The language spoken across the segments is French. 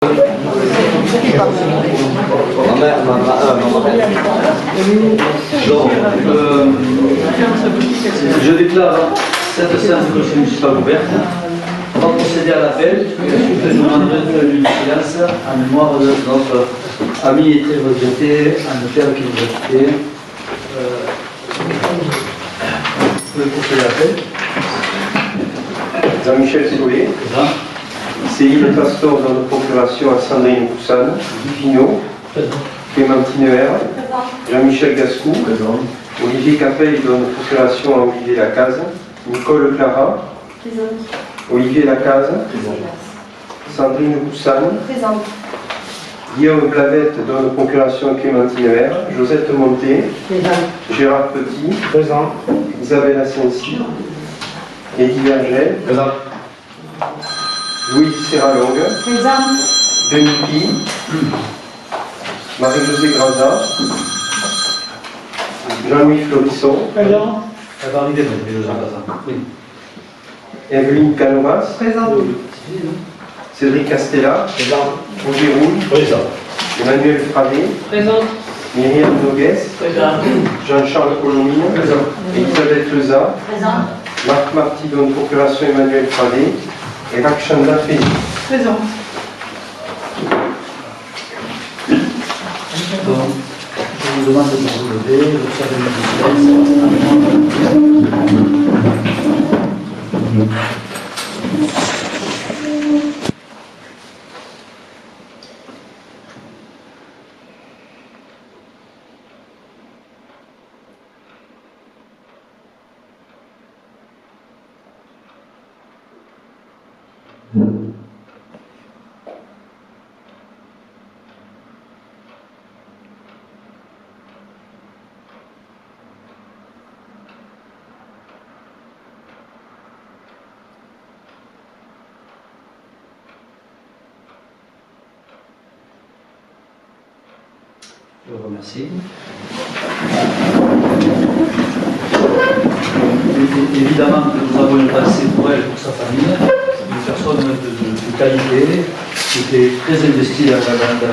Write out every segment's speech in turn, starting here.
Je déclare cette séance de conseil municipal ouverte. On va procéder à l'appel. Je demanderai du silence en mémoire de notre ami et très regretté, un notaire qui nous a quittés. Vous pouvez procéder à l'appel. Jean-Michel Solé, Céline Pastor dans la procuration à Sandrine Coussane, Finot, Clémentine Vert, Jean-Michel Gascou, Olivier Capel dans la procuration à Olivier Lacaze, Nicole Clara, Olivier Lacaze, Sandrine Coussane, Guillaume Blavette dans la procuration à Clémentine Vert, Josette Monté, Gérard Petit, Isabelle Assensi, Eddie Vergel, Louis Serralongue, Denis Pi, Marie-Josée Graza, Jean-Louis Florisson, Evelyne Canovas, Cédric Castella, Roger Roux, Emmanuel Fradet, Myriam Nogues, Jean-Charles Colomine, Elisabeth Leza, Marc Marty dans la procuration Emmanuel Fradet et Rakshanda Féli. Présent. Donc, je vous demande de vous lever, d'observer le silence. Je vous remercie. Évidemment que nous avons une pensée pour elle et pour sa famille, une personne de qualité, qui était très investie dans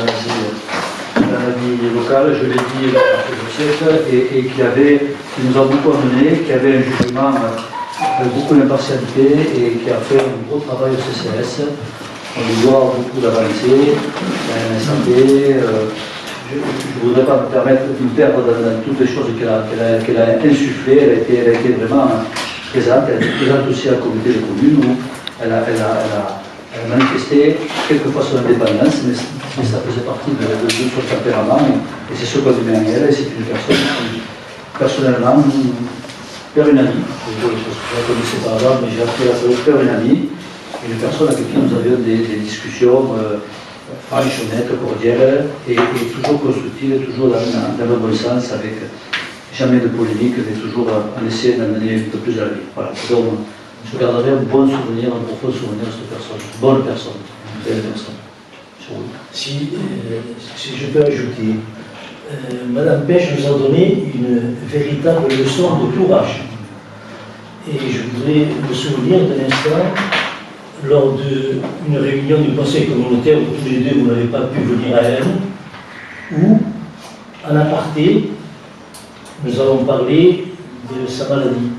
la vie locale, je l'ai dit et qui nous a beaucoup amené, qui avait un jugement avec beaucoup d'impartialité et qui a fait un gros travail au CCS. On lui doit beaucoup d'avancées, la santé. Je ne voudrais pas me permettre de me perdre dans toutes les choses qu'elle a insufflées. Elle a été vraiment présente. Elle a été présente aussi à la communauté de communes où elle a manifesté quelquefois son indépendance, mais ça faisait partie de son tempérament. Et c'est ce qu'on lui met en elle. C'est une personne qui, personnellement, perd une amie. Je la connaissais par hasard, mais j'ai appris à perdre une amie. Une personne avec qui nous avions des discussions franches, honnêtes, cordiales et toujours constructives, toujours dans le bon sens, avec jamais de polémique, mais toujours en essayant d'amener un peu plus à la vie. Voilà. Donc, je garderai un bon souvenir, un profond souvenir de cette personne. Bonne personne, une belle personne. Si je peux ajouter, Madame Pêche nous a donné une véritable leçon de courage. Et je voudrais me souvenir d'un instant, lors d'une réunion du conseil communautaire où tous les deux vous n'avez pas pu venir à elle, où, en aparté, nous avons parlé de sa maladie.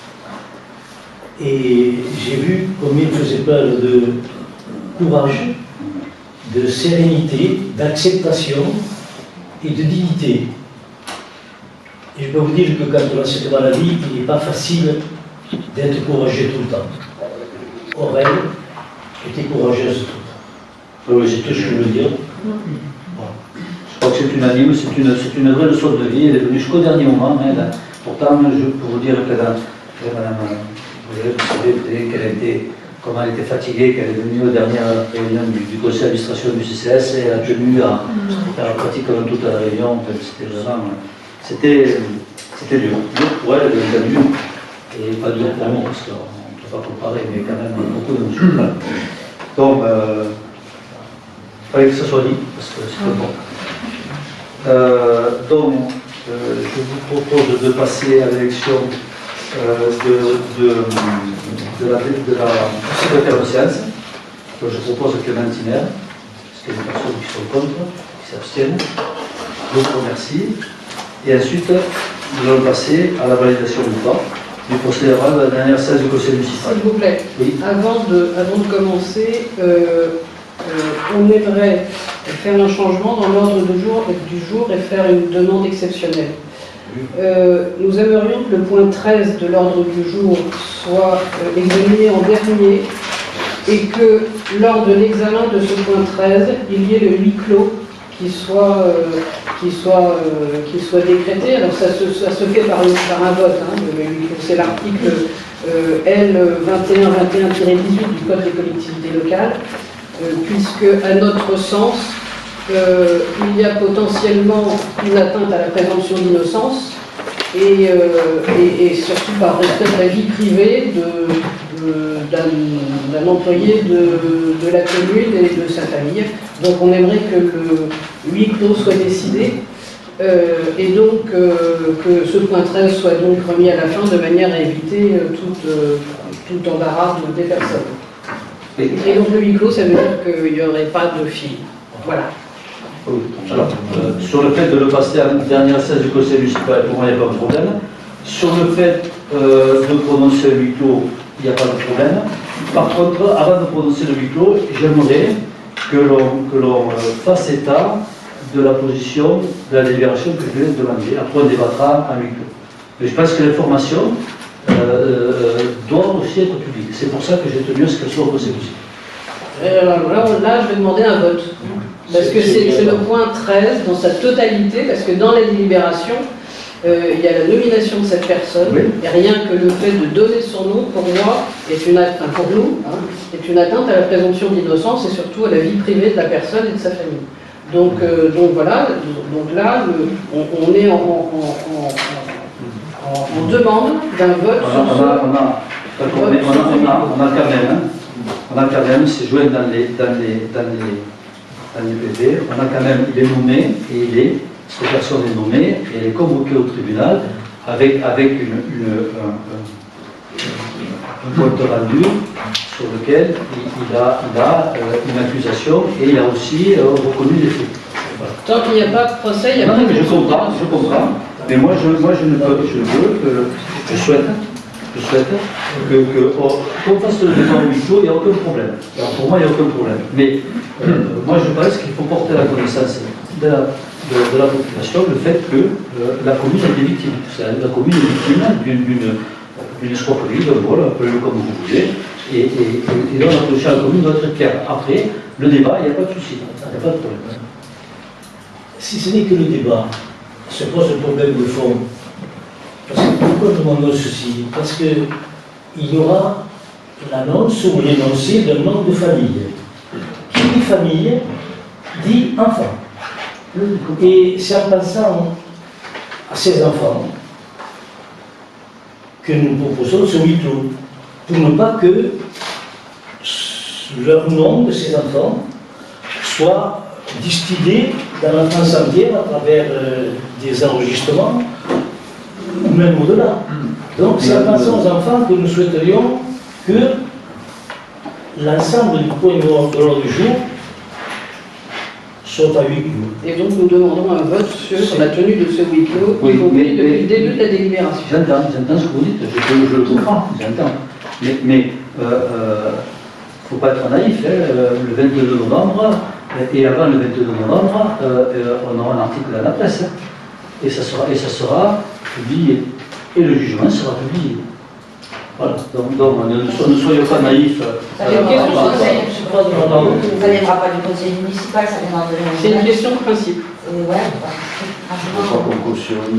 Et j'ai vu combien il faisait preuve de courage, de sérénité, d'acceptation et de dignité. Et je peux vous dire que quand on a cette maladie, il n'est pas facile d'être courageux tout le temps. Or, elle était courageuse tout le temps. Oui, c'est tout ce que je veux dire. Je crois que c'est unanime, c'est une vraie leçon de vie. Elle est venue jusqu'au dernier moment. Hein, pourtant, pour vous dire que Madame, vous savez comment elle était fatiguée, qu'elle est venue aux dernières réunions du conseil d'administration du CCS et a tenu à faire pratiquement toute la réunion. C'était vraiment. C'était dur. Dur pour elle, bien entendu, et pas dur pour nous, parce qu'on ne peut pas comparer, mais quand même beaucoup d'émotions. Donc, il fallait que ça soit dit, parce que c'est important. Donc, je vous propose de passer à l'élection de la secrétaire de séance. Donc, je propose Clémentine. qu'il y a des personnes qui sont contre, qui s'abstiennent. Je vous remercie. Et ensuite, nous allons passer à la validation du temps du procès-verbal de la dernière séance du conseil municipal. S'il vous plaît, Oui. avant de commencer, on aimerait faire un changement dans l'ordre du jour et faire une demande exceptionnelle. Nous aimerions que le point 13 de l'ordre du jour soit examiné en dernier et que lors de l'examen de ce point 13, il y ait le huis clos qui soit décrété. Alors ça se fait par un vote, hein, le huis clos. C'est l'article L 2121-18 du Code des collectivités locales, puisque à notre sens, il y a potentiellement une atteinte à la présomption d'innocence et surtout par respect de la vie privée d'un employé de la commune et de sa famille. Donc on aimerait que le huis clos soit décidé et donc que ce point 13 soit donc remis à la fin de manière à éviter tout embarras des personnes. Et donc le huis clos, ça veut dire qu'il n'y aurait pas de fil. Voilà. Oui. Alors, sur le fait de le passer à la dernière séance du conseil municipal, pour moi, il n'y a pas de problème. Sur le fait de prononcer le huis clos, il n'y a pas de problème. Par contre, avant de prononcer le huis clos, j'aimerais que l'on fasse état de la position de la délibération que je viens de demander. Après, on débattra à huis clos. Mais je pense que l'information doit aussi être publique. C'est pour ça que j'ai tenu à ce qu'elle soit au conseil municipal. Là, je vais demander un vote. Parce que c'est le point 13 dans sa totalité, parce que dans la délibération, il y a la nomination de cette personne, oui. Et rien que le fait de donner son nom, pour moi, est une atteinte, pour nous, hein, est une atteinte à la présomption d'innocence et surtout à la vie privée de la personne et de sa famille. Donc voilà, donc là, on est en demande d'un vote on a quand même, c'est joué dans les PV, on a quand même, il est nommé, et cette personne est nommée, et elle est convoquée au tribunal avec un compte rendu sur lequel il a une accusation et il a aussi reconnu les faits. Voilà. Tant qu'il n'y a pas de procès, il n'y a pas de... Je comprends, mais moi je souhaite qu'on fasse le débat au huis clos, il n'y a aucun problème. Alors pour moi, il n'y a aucun problème. Mais moi, je pense qu'il faut porter à la connaissance de la population le fait que la commune a des victimes. La commune est victime d'une escroquerie, d'un vol, appelez-le comme vous voulez. Et donc la position de la commune doit être claire. Après, le débat, il n'y a pas de souci, il n'y a pas de problème. Si ce n'est que le débat se pose un problème de fond, parce que pourquoi nous demandons ceci? Parce qu'il y aura l'annonce ou l'énoncé d'un manque de famille. Qui dit famille dit enfant. Et c'est en pensant à ces enfants que nous proposons ce huis clos, pour ne pas que leur nom de ces enfants soit distillé dans la France entière à travers des enregistrements, ou même au-delà. Donc c'est en pensant aux enfants que nous souhaiterions que l'ensemble du point de l'ordre du jour soit à huis clos. Et donc nous demanderons un vote sur la tenue de ce huis clos, Oui, y compris depuis le début de la délibération. J'entends ce que vous dites, je le comprends, j'entends. Mais il ne faut pas être naïf, hein, le 22 novembre, et avant le 22 novembre, on aura un article dans la presse, hein, et ça sera publié, et le jugement sera publié. Voilà, donc ne soyons pas naïfs. Ça ne viendra pas du conseil municipal, ça viendra de C'est une question de principe. Ouais, Je crois qu'on cautionne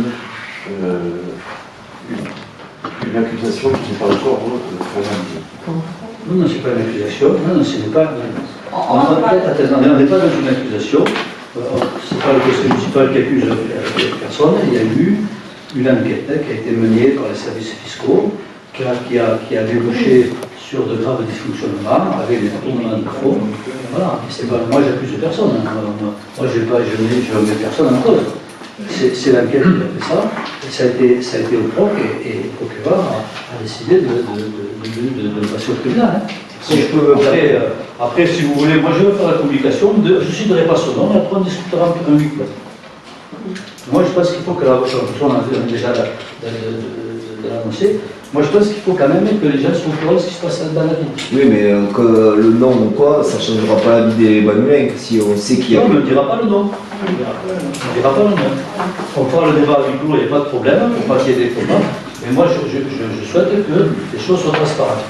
une accusation qui n'est pas encore formalisée. Non, c'est pas une accusation. Non, ce n'est pas. On n'est pas dans une accusation. C'est pas le conseil municipal qui accuse personne. Il y a eu une enquête qui a été menée par les services fiscaux, qui a débouché sur de graves dysfonctionnements avec des tournements de fonds. Voilà. Moi, j'accuse personne. Moi, je ne mets personne en cause. C'est l'enquête qui a fait ça. Ça a été au proc et le procureur a décidé de passer au tribunal. Hein. Si je peux, après, si vous voulez, moi je vais faire la communication, je ne citerai pas son nom, et après on discutera un huis clos. Moi je pense qu'il faut que la voiture, on a déjà de l'annoncer, moi je pense qu'il faut quand même que les gens soient au courant de ce qui se passe dans la ville. Oui, mais que le nom ou quoi, ça ne changera pas la vie des Manuels si on sait qu'il y a. Non, mais on ne dira pas le nom. On ne dira pas le nom. On fera le débat à huis clos, il n'y a pas de problème, il ne faut pas qu'il y ait des combats. Mais moi je souhaite que les choses soient transparentes.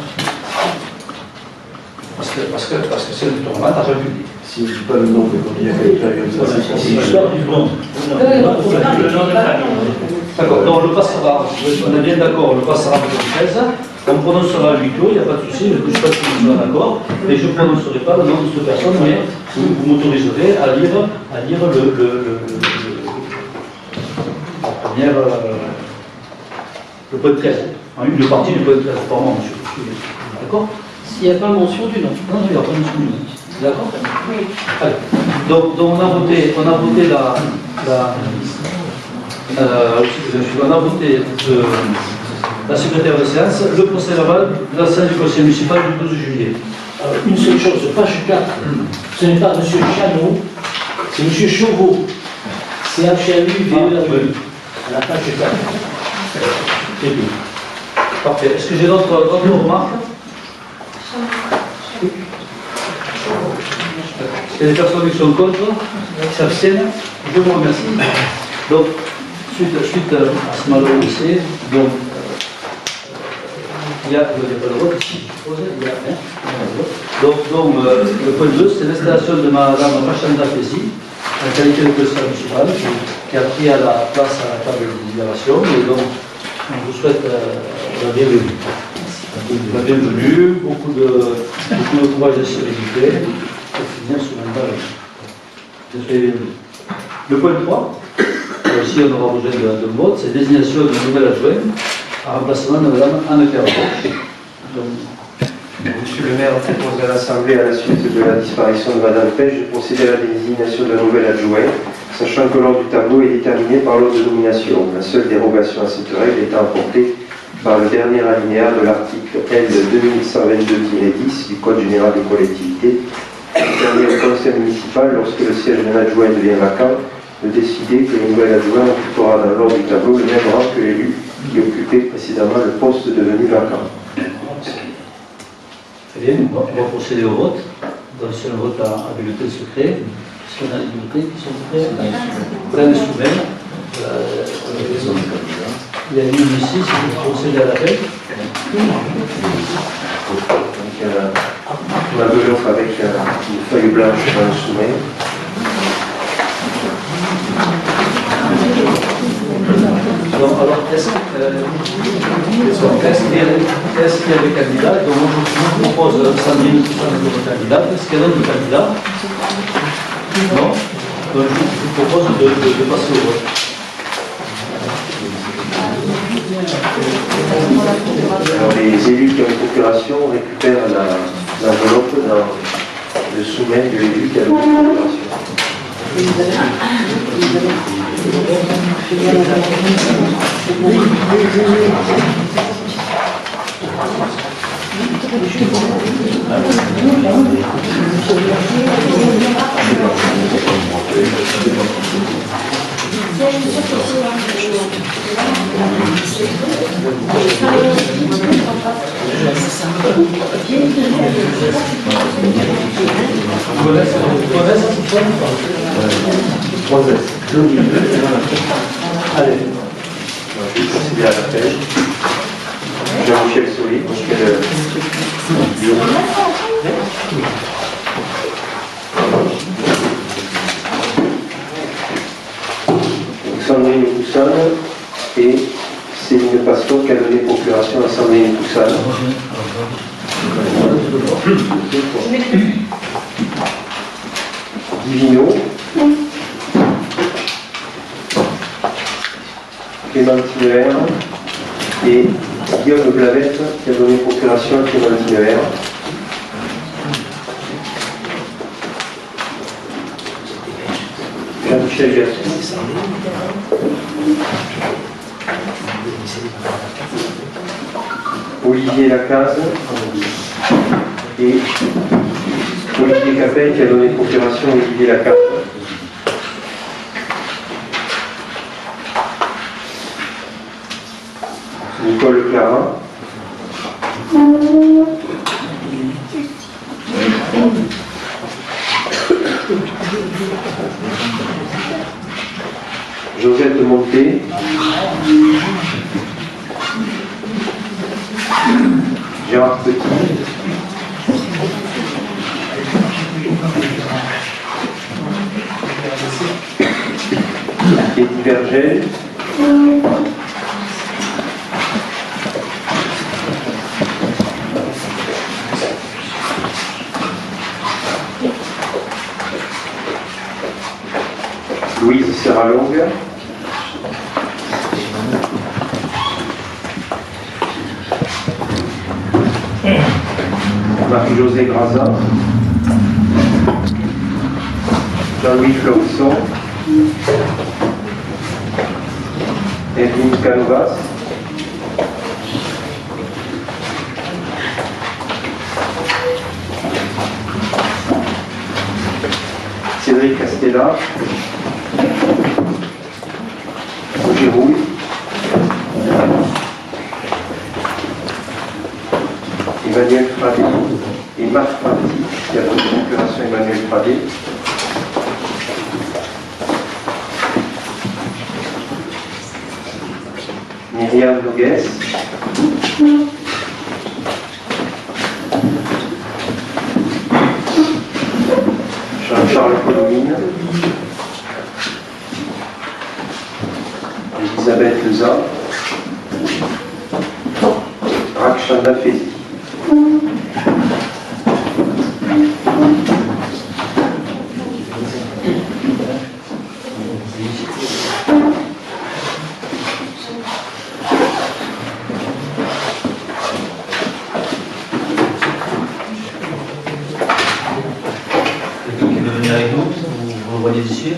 Parce que c'est le tournoi de la République. Si je ne dis pas le nom, mais quand il y a quelqu'un qui a C'est l'histoire du monde. D'accord, donc on le passera, on est bien d'accord, on le passera en 2013, on prononcera le huis clos, il n'y a pas de souci, je ne sais pas si vous serez d'accord, mais je ne prononcerai pas le nom de cette personne, mais vous m'autoriserez à lire le point 13, une partie du point 13, pardon, monsieur. D'accord? S'il n'y a pas mention du nom. Non, il n'y a pas mention du nom. D'accord? Oui. Allez. Donc on a voté la secrétaire de séance, le procès verbal de la séance du conseil municipal du 12 juillet. Alors, une seule chose, page 4, ce n'est pas M. Chanot, c'est M. Chauveau. C'est HLU, à la page 4. C'est tout. Parfait. Est-ce que j'ai d'autres remarques? Il y a des personnes qui sont contre, qui s'abstiennent. Je vous remercie. Donc, suite à ce malheureux dossier, donc, il y a le vote ici, je suppose, il y a rien. Donc, le point 2, c'est l'installation de Mme Rachanda Fesi, en qualité de conseillère municipale, qui a pris à la place à la table de délibération, et donc, on vous souhaite la bienvenue. La bienvenue, beaucoup de courage et de sérénité pour finir ce mandat. Le point 3, aussi on aura besoin de vote, c'est désignation de nouvelle adjointe à remplacement de Mme Anne Carreau. Monsieur le maire propose à l'Assemblée, à la suite de la disparition de Mme Pêche, de procéder à la désignation de la nouvelle adjointe, sachant que l'ordre du tableau est déterminé par l'ordre de nomination. La seule dérogation à cette règle étant apportée par le dernier alinéa de l'article L 2122-10 du Code général des collectivités, qui permet au conseil municipal, lorsque le siège d'un adjoint devient vacant, de décider que le nouvel adjoint occupera dans l'ordre du tableau le même rang que l'élu qui occupait précédemment le poste devenu vacant. Très bien, on va procéder au vote. Donc c'est un vote à bulletin secret. Est-ce qu'on a des bulletins qui sont prêts? Plein de souverains. Il y a une ici, c'est pour procéder à l'appel. On a l'enveloppe avec une feuille blanche dans le soumet. Donc, alors, est-ce qu'il y a des candidats? Donc, moi, je vous propose Sandrine qui soit notre candidate. Est-ce qu'il y a d'autres candidats? Non? Donc, je vous propose de passer au vote. Alors, les élus qui ont une procuration récupèrent l'enveloppe dans le soumet de l'élu qui a une procuration. Allez. Je vais procéder à l'appel. Jean-Michel Solé, donc Sandrine Poussane et Céline Pastor qui a donné procuration à Sandrine Poussane. Divino. Clémentine Vert et Guillaume Blavette qui a donné procuration à Clémentine Vert. Jean-Michel Gaston. Olivier Lacaze et Olivier Capel qui a donné procuration Olivier Lacaze. Nicole Clara. Josette Monté. Gérard Petit. Eddie Berger. Louise Serralongue. Marie-Josée Graza. Jean-Louis Florisson. Evelyne Canovas. Cédric Castella. Roger Rouille. Emmanuel Fradé et Marc Fradé, qui a donné procuration Emmanuel Fradé. Myriam Noguès. Jean-Charles Colomine. Elisabeth Leza. Rakshanda Fezi. Avec nous, vous le voyez d'ici.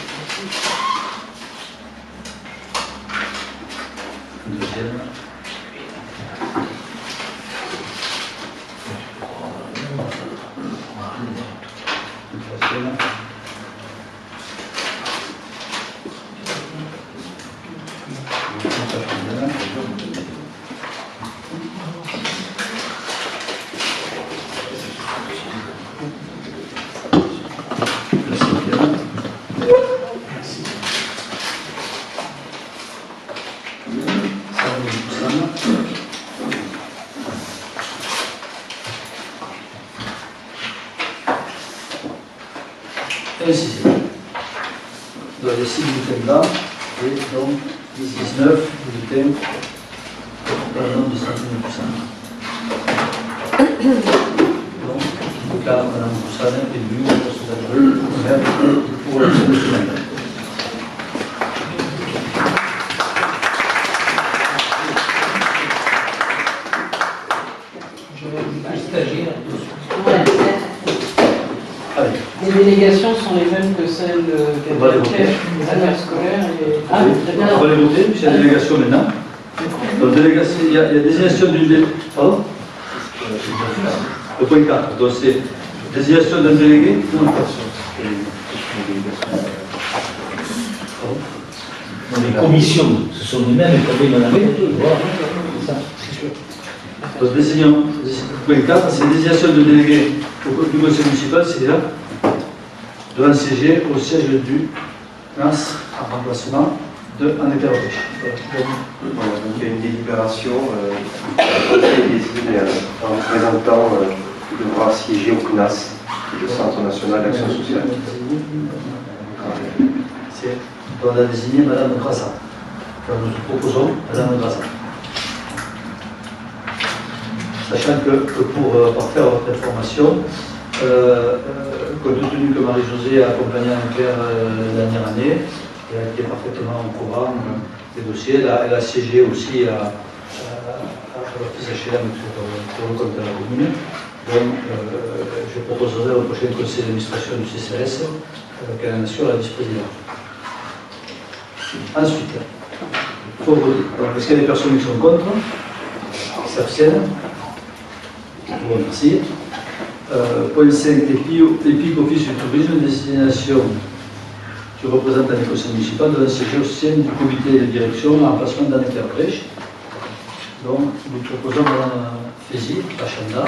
Deuxième. Ainsi, dans les 6 bulletins là, et donc 19 bulletins dans le nom de Santine Poussane. Donc, je déclare Mme Poussane élue au poste d'adjointe au maire pour la semaine. Les délégations sont les mêmes que celles des affaires scolaires et... Ah, très bien. On va les voter, c'est la délégation maintenant. Donc, délégation, il y a désignation d'une délégation. Pardon? Le point 4. Donc, c'est désignation d'un délégué? Non, les commissions, ce sont les mêmes que les mêmes. Donc, désignation, point 4, c'est désignation de délégué du conseil municipal, c'est là. Devant siéger au siège du NAS en remplacement de Anne-Claire Pêche. Voilà, donc il y a une délibération, le conseil désigne un représentant qui devra siéger au CNAS, le Centre National d'Action Sociale. On a désigné Mme Grassa. Enfin, nous proposons Mme Grassa. Sachant que pour parfaire votre information, compte tenu que Marie-Josée a accompagné Anne-Claire la dernière année, et a été parfaitement au courant des dossiers, elle a siégé aussi à l'office HLM pour le compte de la commune. Donc, je proposerai au prochain conseil d'administration du CCS qu'elle en assure la vice-présidente. Ensuite, il faut voter. Est-ce qu'il y a des personnes qui sont contre, qui s'abstiennent? Bon, merci. Point 5, EPIC Office du tourisme, destination du représentant du conseil municipal de la siéger au sein du comité de direction en remplacement d'Anne-Claire Prêche. Donc, nous proposons Mme Fézy, Pachanda.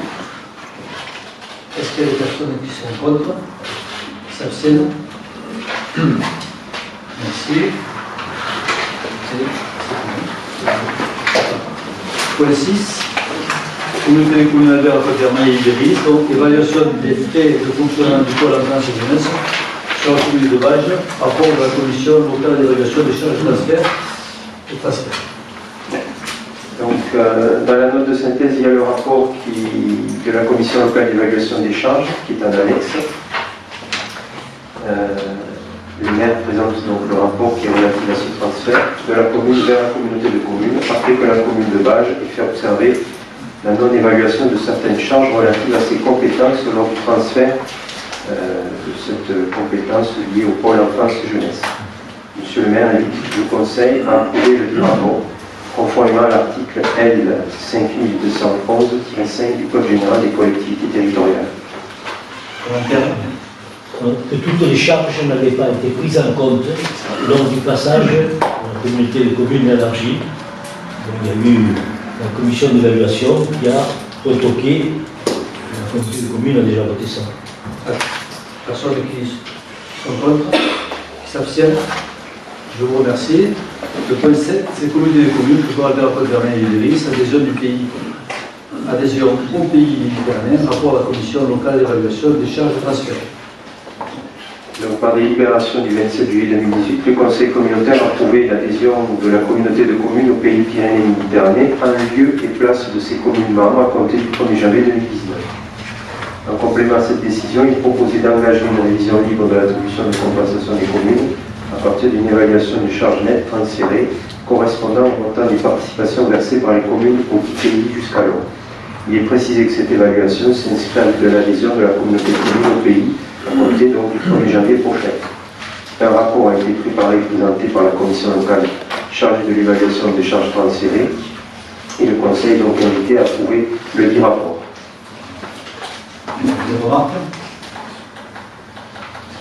Est-ce qu'il y a des personnes qui sont contre, qui s'abstiennent? Merci. Point 6. Communauté communale vert à Côte-Germain et Ibéris, donc évaluation des frais de fonctionnement du pôle enfance et jeunesse sur la commune de Bages, rapport de la commission locale d'évaluation des charges de transfert et transfert. Donc, dans la note de synthèse, il y a le rapport de la commission locale d'évaluation des charges qui est en annexe. Le maire présente donc le rapport qui est relatif à ce transfert de la commune vers la communauté de communes, après que la commune de Bages ait fait observer la non-évaluation de certaines charges relatives à ses compétences lors du transfert de cette compétence liée au pôle enfance et jeunesse. Monsieur le maire invite le conseil à approuver le rapport conformément à l'article L 5211-5 du Code général des collectivités territoriales. Que toutes les charges n'avaient pas été prises en compte lors du passage de la communauté de communes élargie. Il y a eu la commission d'évaluation qui a retoqué, la communauté de communes a déjà voté ça. Personne qui sont contre, qui s'abstiennent. Je vous remercie. Le point 7, c'est communauté de communes, que Albert Côte-Germain et Ibéris, adhésion du pays. Adhésion au pays méditerranéen, rapport à la commission locale d'évaluation des charges de transfert. Donc, par délibération du 27 juillet 2018, le Conseil communautaire a approuvé l'adhésion de la communauté de communes au pays Pyrénées-Méditerranée en lieu et place de ses communes membres à compter du 1er janvier 2019. En complément à cette décision, il proposait d'engager une révision libre de l'attribution de compensation des communes à partir d'une évaluation des charges nettes transférées correspondant au montant des participations versées par les communes au pays jusqu'alors. Il est précisé que cette évaluation s'inscrit de l'adhésion de la communauté de communes au pays à compter donc du 1er janvier prochain. Un rapport a été préparé et présenté par la commission locale chargée de l'évaluation des charges transférées et le conseil est donc invité à approuver le dit rapport. Des remarques?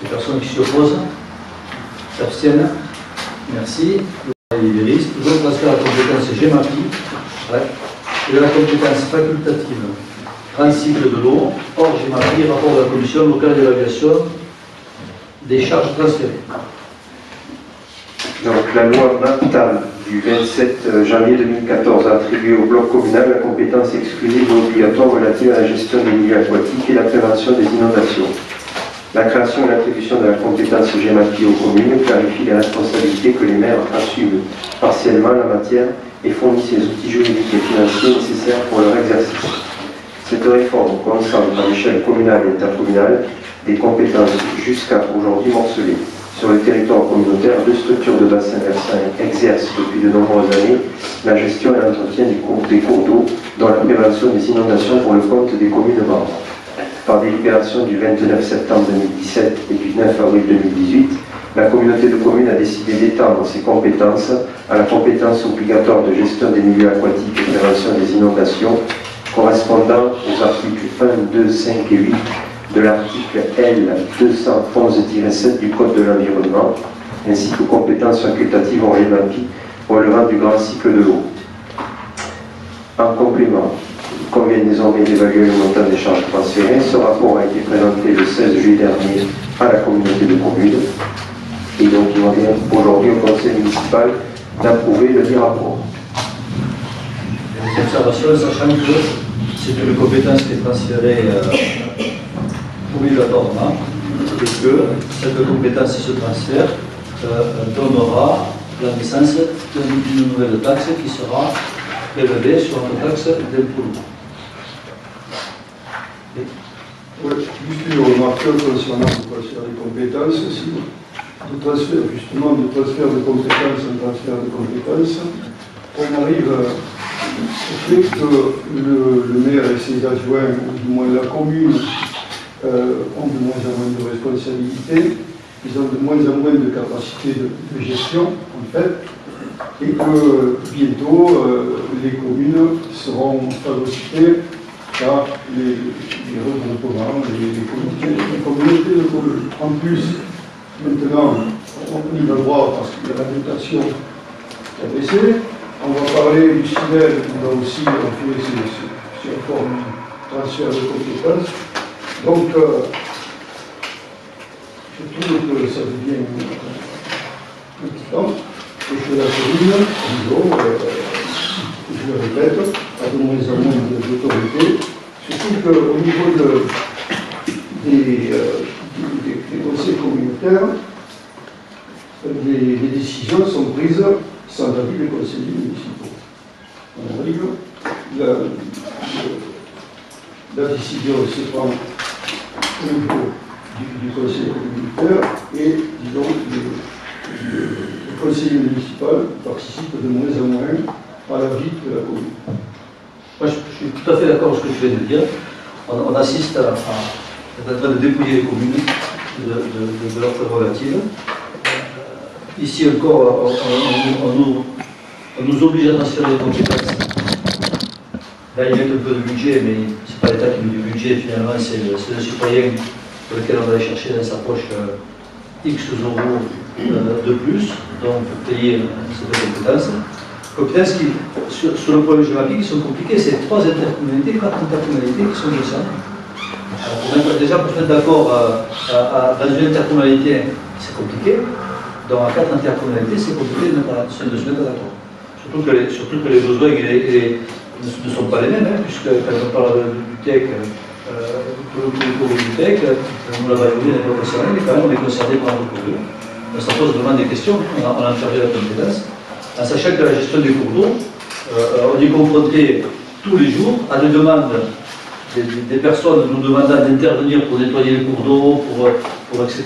Les personnes qui s'y opposent, s'abstiennent. Merci. Les risques. Toujours transfert à la compétence GEMAPI et de la compétence facultative transcycle de l'eau. Hors GEMAPI, rapport de la commission locale d'évaluation des charges transférées. Donc la loi MAPTAM du 27 janvier 2014 a attribué au bloc communal la compétence exclusive et obligatoire relative à la gestion des milieux aquatiques et la prévention des inondations. La création et l'attribution de la compétence GEMAPI aux communes clarifie les responsabilités que les maires assument partiellement en la matière et fournissent les outils juridiques et financiers nécessaires pour leur exercice. Cette réforme concentre à l'échelle communale et intercommunale des compétences jusqu'à aujourd'hui morcelées. Sur le territoire communautaire, 2 structures de bassin versant exercent depuis de nombreuses années la gestion et l'entretien des cours d'eau dans la prévention des inondations pour le compte des communes membres. Par délibération du 29 septembre 2017 et du 9 avril 2018, la communauté de communes a décidé d'étendre ses compétences à la compétence obligatoire de gestion des milieux aquatiques et prévention des inondations correspondant aux articles 1, 2, 5 et 8 de l'article L 211-7 du Code de l'environnement, ainsi que compétences facultatives en GEMAPI relevant du grand cycle de l'eau. En complément, il convient désormais d'évaluer le montant des charges transférées. Ce rapport a été présenté le 16 juillet dernier à la communauté de communes et donc il revient aujourd'hui au conseil municipal d'approuver le dit rapport. Des observations, sachant que c'est une compétence qui est transférée obligatoirement et que cette compétence et ce transfert donnera la naissance d'une nouvelle taxe qui sera prélevée sur notre taxe d'impôt. Oui, juste une remarque concernant le transfert des compétences aussi. De transfert, justement, de transfert de compétences en transfert de compétences, on arrive au fait que le maire et ses adjoints, ou du moins la commune, ont de moins en moins de responsabilités, ils ont de moins en moins de capacité de gestion, en fait, et que bientôt, les communes seront phagocytées par les regroupements, les communautés de communes. En plus, maintenant, on y va voir, parce que la dotation a baissé, on va parler du CIDEL, on va aussi enfiler ces formes de transfert de compétences. Donc, je trouve que ça devient important et que la commune, disons, je le répète, a de moins en moins d'autorité, surtout qu'au niveau des conseils communautaires, les décisions sont prises sans avis des conseillers municipaux. On arrive, la décision se prend au niveau du conseil communautaire et, disons, le conseiller municipal participe de moins en moins à la vie de la commune. Moi, je suis tout à fait d'accord avec ce que tu viens de dire. On assiste à en train de dépouiller les communes de leurs prérogatives. Ici encore, on nous oblige à transférer les compétences. Là, il y a un peu de budget, mais ce n'est pas l'État qui met du budget, finalement, c'est le citoyen pour lequel on va aller chercher dans sa poche X euros de plus, donc payer cette compétence. Compétences qui, sur le problème géographique, qui sont compliquées, c'est 3 intercommunalités, 4 intercommunalités qui sont de ça. Déjà, pour se mettre d'accord dans une intercommunalité, c'est compliqué. Dans 4 intercommunalités, c'est compliqué de se mettre d'accord. Surtout que les besoins ne sont pas les mêmes, hein, puisque quand on parle du TEC, pour le du TEC, on l'a validé, on n'est pas concerné, mais quand même on est concerné par notre cours d'eau. Ça pose vraiment des questions, on a chargé la compétence, en sachant que la gestion des cours d'eau, on est confronté tous les jours à des demandes des personnes nous demandant d'intervenir pour nettoyer les cours d'eau, pour etc.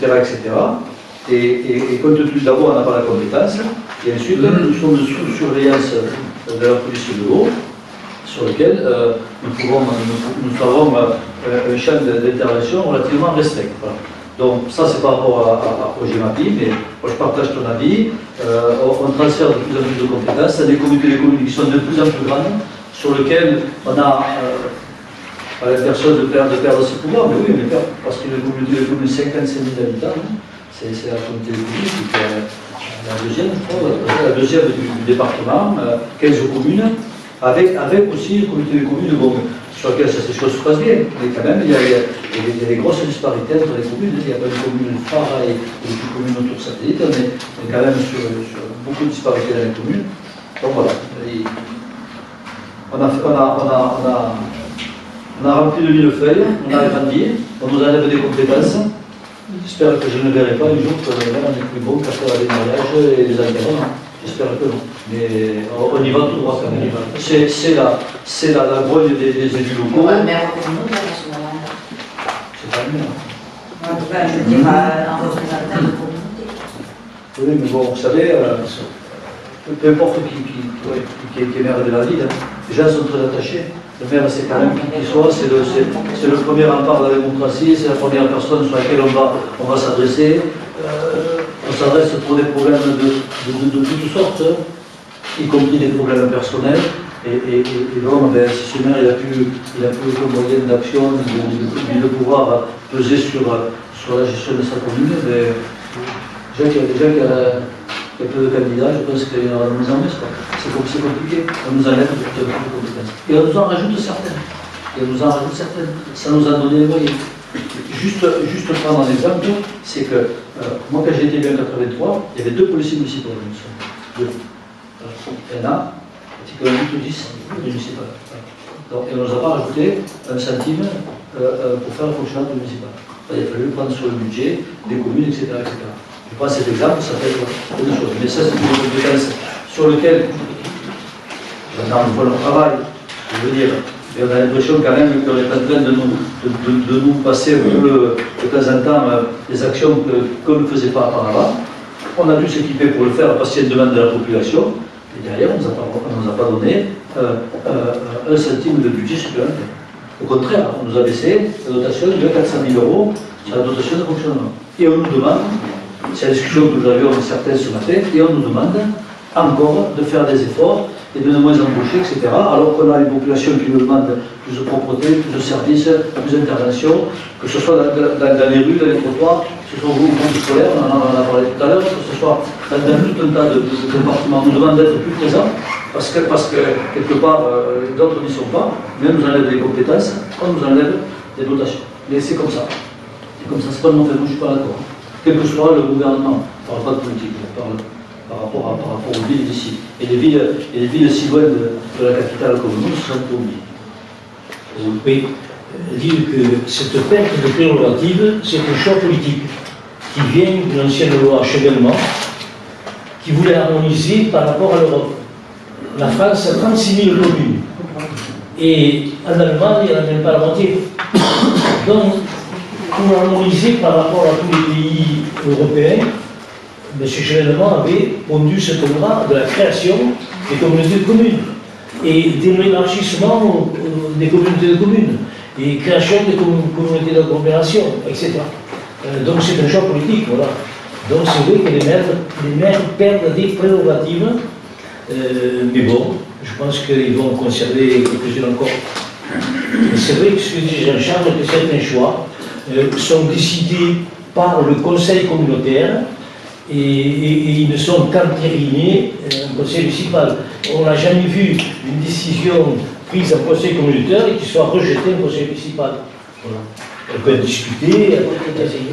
Et compte tenu d'abord, on n'a pas la compétence, et ensuite, nous sommes sous surveillance de la police de l'eau, sur lequel nous avons un champ d'intervention relativement restreint. Voilà. Donc, ça, c'est par rapport au GEMAPI, mais moi, je partage ton avis. On transfère de plus en plus de compétences à des communautés de communes qui sont de plus en plus grandes, sur lesquelles on a à la personne de perdre ses pouvoirs, mais oui, on les perd, parce qu'il y a une commune de 55 000 habitants, c'est la communauté de communes qui fait la deuxième, je crois, la deuxième du département, 15 communes, avec aussi une communauté de communes, bon, sur laquelle ces choses se passent bien, mais quand même, il y a des grosses disparités entre les communes, il n'y a pas de commune phare et de communes autour satellites, on est quand même sur beaucoup de disparités dans les communes. Donc voilà, on a rempli de millefeuilles, on a agrandi, on nous enlève des compétences. J'espère que je ne verrai pas un jour que on est plus bon qu'à faire les mariages et les enterrements. J'espère que non. Mais on y va tout droit quand même. C'est la grogne des élus locaux. Le maire communautaire à ce moment-là. C'est pas le maire. En tout cas, je veux dire, un représentant de communauté. Oui, mais bon, vous savez, peu importe qui est maire de la ville, les gens sont très attachés. Le maire, c'est quand même qui soit, c'est le premier rempart de la démocratie, c'est la première personne sur laquelle on va s'adresser. On s'adresse pour des problèmes de toutes sortes, y compris des problèmes personnels. Et donc, ben, si ce maire il a plus aucun moyen d'action, de pouvoir peser sur la gestion de sa commune, ben, déjà qu'il y a peu de candidats, je pense qu'il y en aura de moins en moins. C'est compliqué. On nous enlève de compétences. Et on nous en rajoute certaines. Ça nous a donné les moyens. Juste prendre un exemple, c'est que moi, quand j'ai été élu en 83, il y avait 2 policiers municipaux. Deux. Il y en a, pratiquement 8 ou 10 municipales. Donc, et on nous a pas rajouté 1 centime pour faire le fonctionnement municipal. Il a fallu prendre sur le budget des communes, etc. Je prends cet exemple, ça fait beaucoup de choses. Mais ça, c'est une compétence sur lequel, dans le travail, je veux dire, et on a l'impression quand même qu'on est en train de nous passer un peu de temps en temps des actions qu'on ne faisait pas auparavant. On a dû s'équiper pour le faire parce qu'il y a une demande de la population. Et derrière, on ne nous a pas donné 1 centime de budget supplémentaire. Au contraire, on nous a baissé la dotation de 400 000 € sur la dotation de fonctionnement. Et on nous demande, c'est la discussion que nous avions certains ce matin, et on nous demande encore de faire des efforts et de moins embaucher, etc. Alors qu'on a une population qui nous demande plus de propreté, plus de services, plus d'intervention, que ce soit dans les rues, dans les trottoirs, que ce soit au groupe scolaire, on en a parlé tout à l'heure, que ce soit dans tout un tas de compartiments. On nous demande d'être plus présents, parce que quelque part, d'autres n'y sont pas, mais on nous enlève des compétences, on nous enlève des dotations. Mais c'est comme ça. C'est comme ça, c'est pas de mon fait, moi je ne suis pas d'accord. Quel que soit le gouvernement, on ne parle pas de politique, on parle par rapport aux villes d'ici. Et les villes si loin de la capitale comme nous sont oubliées. Oui, dire que cette perte de prérogative, c'est un choix politique qui vient de l'ancienne loi Chevènement, qui voulait harmoniser par rapport à l'Europe. La France a 36 000 communes. Et en Allemagne, il n'y en a même pas la moitié. Donc, pour harmoniser par rapport à tous les pays européens, M. Chevènement avait pondu ce contrat de la création des communautés de communes et de l'élargissement des communautés de communes et création des communautés d'agglomération, etc. Donc c'est un choix politique, voilà. Donc c'est vrai que les maires perdent des prérogatives, mais bon, je pense qu'ils vont conserver quelques-unes encore. C'est vrai que ce que dit Jean-Charles, que certains choix sont décidés par le conseil communautaire, et ils ne sont qu'entérinés en conseil municipal. On n'a jamais vu une décision prise en conseil communautaire et qui soit rejetée en conseil municipal. Voilà. Elle peut être discutée, elle peut être essayée.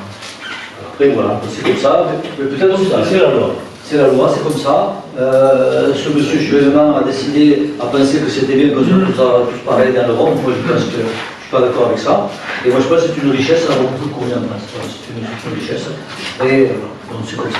Après voilà, c'est comme ça, mais peut-être c'est ça. C'est la loi. C'est la loi, c'est comme ça. Ce monsieur Chevènement a décidé, a pensé que c'était bien qu'on soit tous pareils dans l'Europe. Moi je pense que je ne suis pas d'accord avec ça. Et moi je pense que c'est une richesse d'avoir beaucoup de communes en France. C'est une richesse. Et donc c'est comme ça.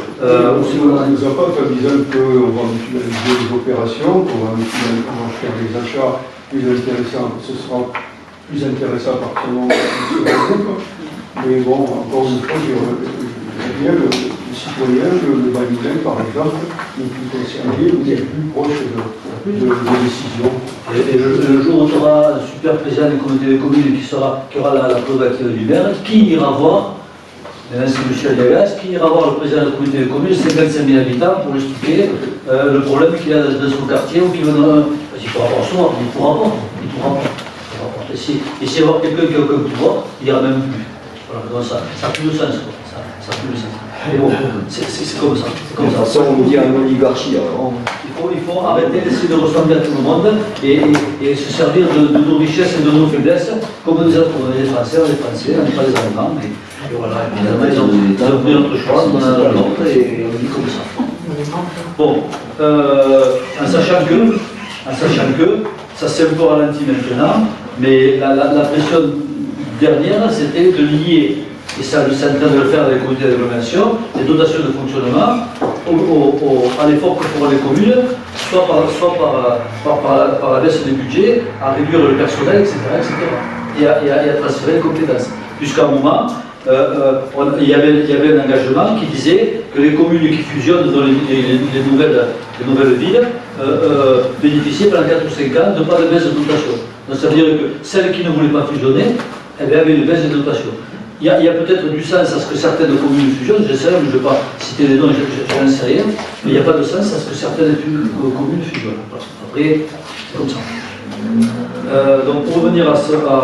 Si on ne nous a pas en disant qu'on va mutualiser les opérations, qu'on va faire des achats plus intéressants, ce sera plus intéressant à partir du moment où on se groupe. Mais bon, encore une fois, bien le citoyen, le Bayoulin par exemple, est plus concerné ou est plus proche de décisions. Et le jour où tu auras un super président du comité de communes qui aura la prérogative du maire, qui ira voir, c'est Michel Diagas, qui ira voir le président du comité de communes, 55 000 habitants, pour lui expliquer le problème qu'il a dans son quartier, ou qu'il veut. Il pourra pas recevoir, il ne pourra pas. Et si y avoir quelqu'un qui a aucun pouvoir, il n'y ira même plus. Voilà, donc ça n'a plus de sens. Quoi. Ça n'a plus de sens. Mais bon, c'est comme ça. C'est comme ça. Ça, on nous dit une oligarchie. Alors. Il faut arrêter d'essayer de ressembler à tout le monde et se servir de nos richesses et de nos faiblesses, comme nous avons les Français, on n'est pas les Allemands. Et voilà, évidemment, ils ont pris notre choix, on en a notre et on dit comme ça. Bon, en sachant que ça s'est un peu ralenti maintenant, mais la pression dernière, c'était de lier, et ça c'est en train de le faire avec les comités d'agglomération, les dotations de fonctionnement à l'effort que feront les communes, soit par la baisse des budgets, à réduire le personnel, etc. et à transférer les compétences. Jusqu'à un moment, il y avait un engagement qui disait que les communes qui fusionnent dans les nouvelles villes bénéficiaient pendant 4 ou 5 ans de pas de baisse de dotation. Donc ça veut dire que celles qui ne voulaient pas fusionner, avaient une baisse de dotation. Il y a peut-être du sens à ce que certaines communes fusionnent, je sais, je ne vais pas citer les noms, je n'en sais rien, mais il n'y a pas de sens à ce que certaines communes fusionnent. Après, c'est comme ça. Donc pour revenir à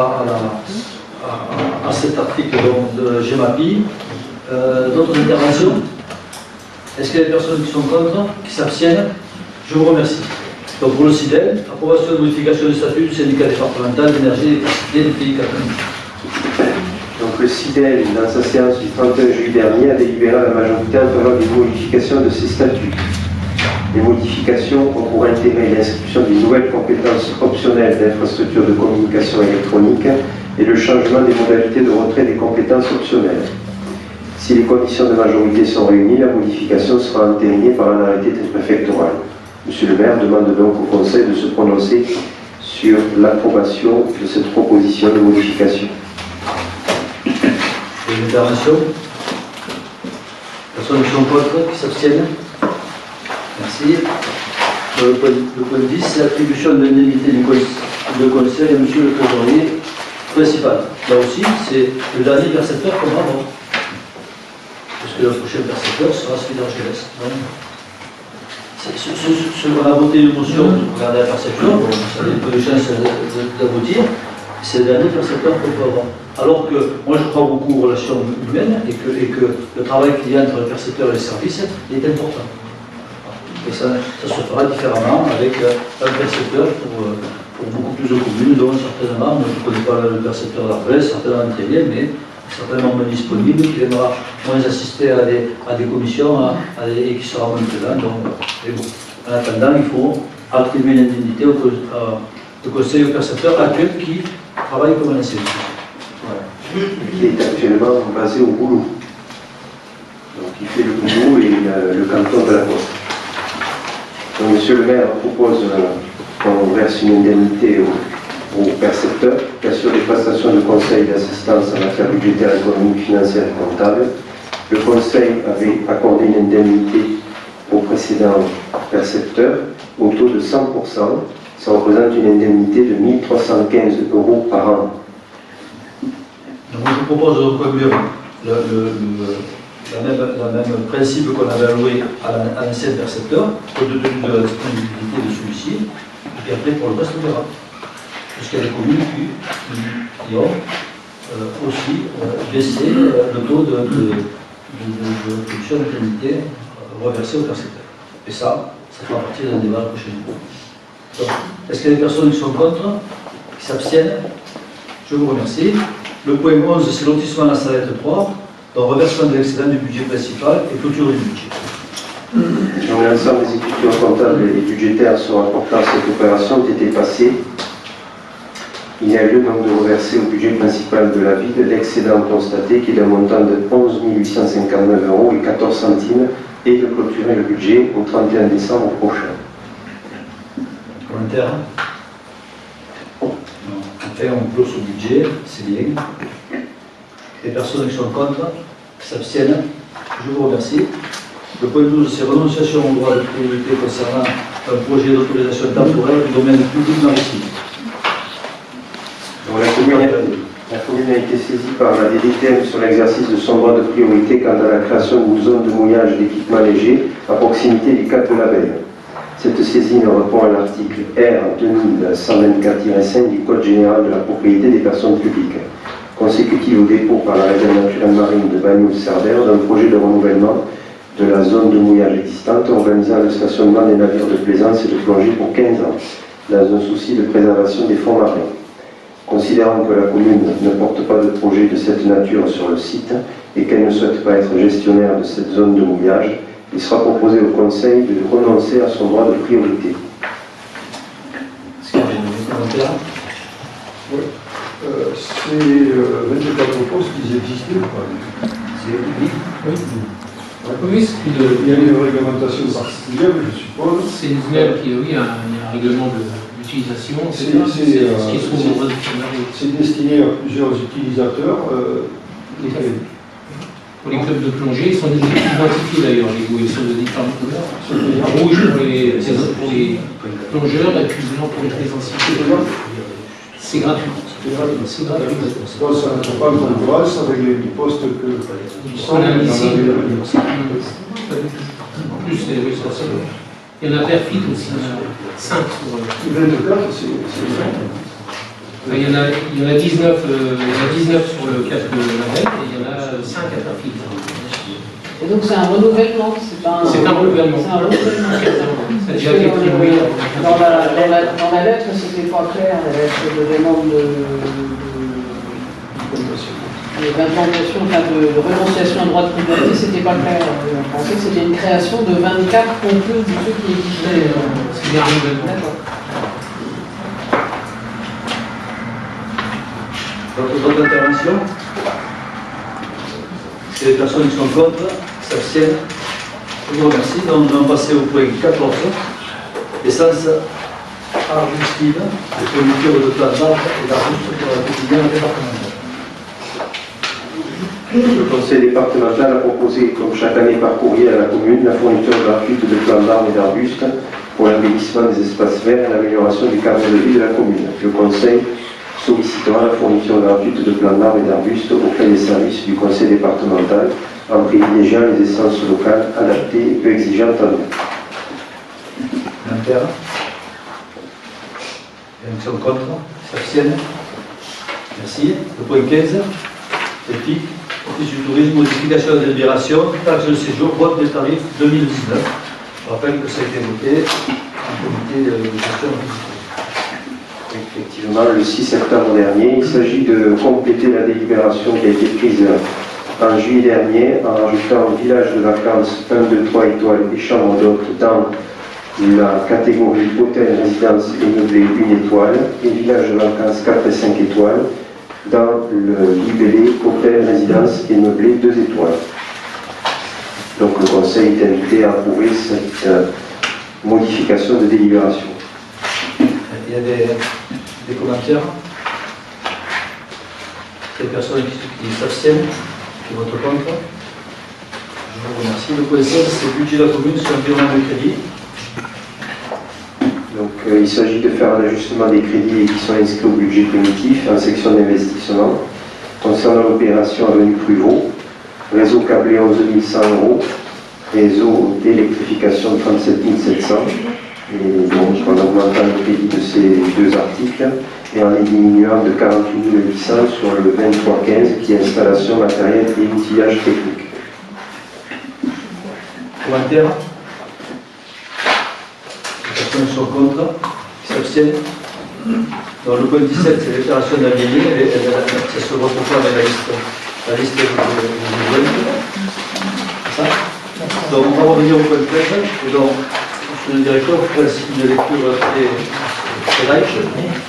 cet article de GEMAPI, d'autres interventions? Est-ce qu'il y a des personnes qui sont contre, qui s'abstiennent? Je vous remercie. Donc pour le CIDEL, approbation de modification du statut du syndicat départemental d'énergie et d'électricité du pays catholique. Donc le CIDEL, dans sa séance du 31 juillet dernier, a délibéré à la majorité en faveur des modifications de ses statuts. Les modifications ont pour intérêt l'inscription d'une nouvelle compétence optionnelle d'infrastructure de communication électronique et le changement des modalités de retrait des compétences optionnelles. Si les conditions de majorité sont réunies, la modification sera entérinée par un arrêté préfectoral. Monsieur le maire demande donc au Conseil de se prononcer sur l'approbation de cette proposition de modification. Une intervention? Personne qui sont contre, qui s'abstiennent? Merci. Le point 10, c'est l'attribution de l'indemnité de conseil à monsieur le trésorier principal. Là aussi, c'est le dernier percepteur comme avant. Parce que le prochain percepteur sera celui d'Argelès. On a voté une motion pour regarder la perception, bon, ça a peu de chances d'aboutir, c'est le dernier percepteur qu'on peut avoir. Alors que moi je crois beaucoup aux relations humaines et que le travail qu'il y a entre le percepteur et les services est important. Et ça se fera différemment avec un percepteur pour beaucoup plus de communes, dont certainement, je ne connais pas le percepteur d'Argelès, certainement très bien, mais certainement moins disponible, qui viendra moins assister à des commissions et qui sera moins présent. Donc, bon. En attendant, il faut attribuer une indemnité au conseil au percepteur actuel qui travaille comme un enseignant. Voilà. Qui est actuellement basé au Boulot. Donc il fait le Boulot et le canton de la Poste. Donc monsieur le maire propose qu'on verse une indemnité au percepteur qui assure les prestations de conseil et d'assistance en matière budgétaire, économique, financière et comptable. Le conseil avait accordé une indemnité au précédent percepteur au taux de 100%. Ça représente une indemnité de 1 315 € par an. Donc, je vous propose de reconduire le même principe qu'on avait alloué à l'ancien percepteur, compte tenu de la disponibilité de celui-ci, et puis après pour le reste on verra. Parce qu'il y a des communes qui ont aussi baissé le taux de production d'indemnité reversé au percepteur. Et ça fera partie d'un débat la prochaine fois. Est-ce qu'il y a des personnes qui sont contre, qui s'abstiennent? Je vous remercie. Le point 11, c'est lotissement à la Salette 3, donc reversement de l'excédent du budget principal et clôture du budget. Donc l'ensemble des écritures comptables et budgétaires se rapportant à cette opération ont été passées. Il y a lieu donc de reverser au budget principal de la ville l'excédent constaté qui est d'un montant de 11 859 € et 14 centimes et de clôturer le budget au 31 décembre prochain. Commentaire? Enfin, on close au budget, c'est bien. Les personnes qui sont contre, qui s'abstiennent, je vous remercie. Le point 12, c'est renonciation au droit de priorité concernant un projet d'autorisation temporaire du domaine public maritime. La commune a été saisie par la DDTM sur l'exercice de son droit de priorité quant à la création d'une zone de mouillage d'équipements légers à proximité du cap de la Belle. Cette saisine répond à l'article R 2124-5 du Code général de la propriété des personnes publiques, consécutive au dépôt par la réserve naturelle marine de Bagnols-Cerbère d'un projet de renouvellement de la zone de mouillage existante organisant le stationnement des navires de plaisance et de plongée pour 15 ans, dans un souci de préservation des fonds marins. Considérant que la commune ne porte pas de projet de cette nature sur le site et qu'elle ne souhaite pas être gestionnaire de cette zone de mouillage, il sera proposé au Conseil de renoncer à son droit de priorité. Est-ce qu'il y a des commentaires? Oui. Ces 24 postes, ils existaient ou pas? Oui. Oui, Il y a une réglementation particulière, je suppose. c'est une nouvelle qui, oui, il y a un règlement d'utilisation, C'est ce qui se trouve au droit de c'est destiné à plusieurs utilisateurs. Pour les clubs de plongée, ils sont identifiés d'ailleurs, les bouées, ils sont de différentes couleurs. Rouge pour les plongeurs et puis blanc pour les plaisanciers. C'est gratuit. C'est gratuit. Donc ça n'a pas de concurrence avec les postes que... Ils sont là ici. En plus, oui, ça, il y en a Perfit aussi, il y en a 5 sur... 24, c'est... Il y en a 19 sur le casque de la veille et il y en a 5 à Perfit. Et donc c'est un renouvellement, c'est pas un... C'est un renouvellement. C'est un renouvellement. Ça a déjà été prévu. Dans la lettre, c'était pas clair, la lettre de demande d'implantation, enfin de renonciation à droit de priorité, c'était pas clair. On pensait que c'était une création de 24 en plus de ceux qui existaient. C'est bien un renouvellement. D'accord. D'autres interventions? Si les personnes qui sont contre s'abstiennent, je vous remercie. Donc, nous allons passer au point 14. Essence arbustive de fourniture de plantes d'arbres et d'arbustes pour la quotidien départementale. Le Conseil départemental a proposé, comme chaque année par courrier à la commune, la fourniture gratuite de plantes d'arbres et d'arbustes pour l'embellissement des espaces verts et l'amélioration du cadre de vie de la commune. Le Conseil sollicitera la fourniture gratuite de plantes d'arbres et d'arbustes auprès des services du Conseil départemental en privilégiant les essences locales adaptées et peu exigeantes en eau. Volontaires? Qui sont contre? S'abstiennent? Merci. Le point 15. Éthique. Office du tourisme, modification de la délibération, taxe de séjour, vote des tarifs 2019. Je rappelle que ça a été voté en comité de gestion. Effectivement, le 6 septembre dernier, il s'agit de compléter la délibération qui a été prise en juillet dernier en rajoutant village de vacances 1, 2, 3 étoiles et chambre d'hôtes dans la catégorie hôtel, résidence et meublé 1 étoile et village de vacances 4 et 5 étoiles dans le libellé hôtel, résidence et meublé 2 étoiles. Donc le Conseil est invité à approuver cette modification de délibération. Il y a des commentaires? Des personnes qui s'abstiennent, qui votent contre? Je vous remercie. Le point 16, c'est le budget de la commune sur un virement de crédit. Donc il s'agit de faire un ajustement des crédits qui sont inscrits au budget primitif en section d'investissement. Concernant l'opération avenue Pruvot, réseau câblé 11 100 €, réseau d'électrification 37 700 et donc en augmentant le crédit de ces deux articles et en les diminuant de 48 800 sur le 2315 qui est installation matérielle et outillage technique. Commentaires? Les personnes sont contre, qui s'abstiennent. Dans le point 17, c'est l'opération d'Amélie, ça se retrouve avec la liste des c'est ça? Donc on va revenir au point 13, et donc, monsieur le directeur, vous ferez une lecture des riches.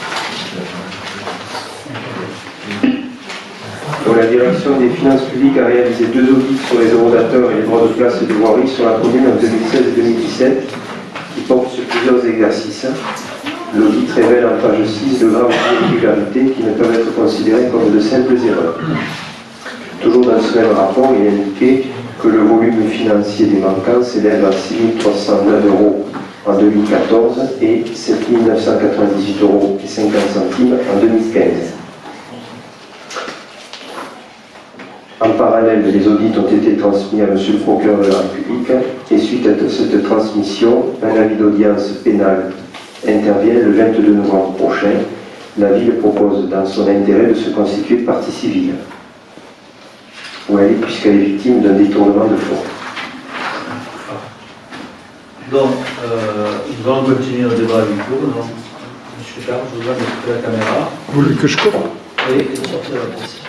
Donc, la direction des finances publiques a réalisé 2 audits sur les eurodateurs et les droits de place et de voirie sur la commune en 2016 et 2017 qui portent sur plusieurs exercices. L'audit révèle en page 6 de graves irrégularités qui ne peuvent être considérées comme de simples erreurs. Toujours dans ce même rapport, il est indiqué que le volume financier des manquants s'élève à 6 309 € en 2014 et 7 998,50 € en 2015. En parallèle, les audits ont été transmis à Monsieur le procureur de la République et suite à cette transmission, un avis d'audience pénale intervient le 22 novembre prochain. La ville propose dans son intérêt de se constituer partie civile. Où elle est, puisqu'elle est victime d'un détournement de fonds. Donc, nous allons continuer le débat du cours. Monsieur Charles, je vous donne la caméra. Vous voulez que je coupe? Oui, et de sortir la presse.